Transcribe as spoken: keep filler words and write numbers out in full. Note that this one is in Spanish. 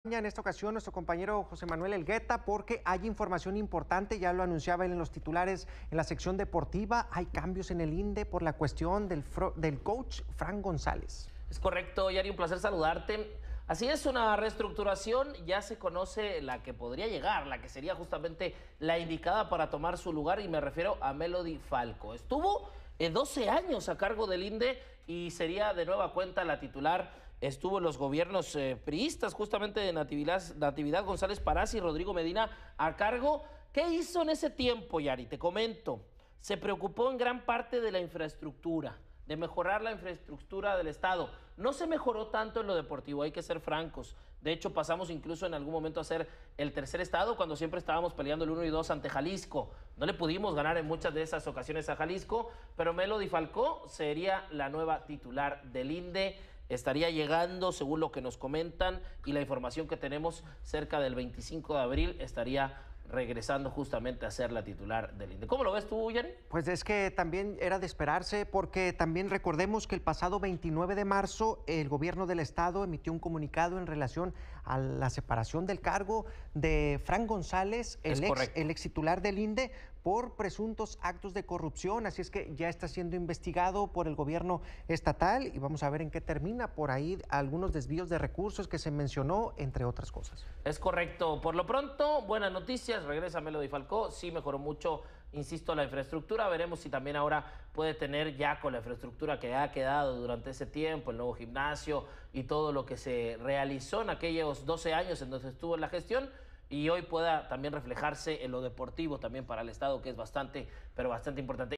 En esta ocasión nuestro compañero José Manuel Elgueta, porque hay información importante, ya lo anunciaba él en los titulares en la sección deportiva. Hay cambios en el INDE por la cuestión del, del coach Fran González. Es correcto, Yari, un placer saludarte. Así es, una reestructuración, ya se conoce la que podría llegar, la que sería justamente la indicada para tomar su lugar, y me refiero a Melody Falco. Estuvo eh, doce años a cargo del INDE y sería de nueva cuenta la titular. Estuvo en los gobiernos eh, priistas, justamente de Natividad, Natividad González Parás y Rodrigo Medina a cargo. ¿Qué hizo en ese tiempo, Yari? Te comento. Se preocupó en gran parte de la infraestructura, de mejorar la infraestructura del Estado. No se mejoró tanto en lo deportivo, hay que ser francos. De hecho, pasamos incluso en algún momento a ser el tercer estado, cuando siempre estábamos peleando el uno y dos ante Jalisco. No le pudimos ganar en muchas de esas ocasiones a Jalisco, pero Melody Falco sería la nueva titular del INDE. Estaría llegando, según lo que nos comentan y la información que tenemos, cerca del veinticinco de abril, estaría regresando justamente a ser la titular del INDE. ¿Cómo lo ves tú, Yari? Pues es que también era de esperarse, porque también recordemos que el pasado veintinueve de marzo el gobierno del estado emitió un comunicado en relación a la separación del cargo de Fran González, el ex, el ex titular del INDE, por presuntos actos de corrupción. Así es que ya está siendo investigado por el gobierno estatal y vamos a ver en qué termina. Por ahí algunos desvíos de recursos que se mencionó, entre otras cosas. Es correcto. Por lo pronto, buenas noticias. Regresa Melody Falco. Sí mejoró mucho, insisto, la infraestructura. Veremos si también ahora puede tener, ya con la infraestructura que ha quedado durante ese tiempo, el nuevo gimnasio y todo lo que se realizó en aquellos doce años en donde estuvo en la gestión, y hoy pueda también reflejarse en lo deportivo también para el Estado, que es bastante, pero bastante importante.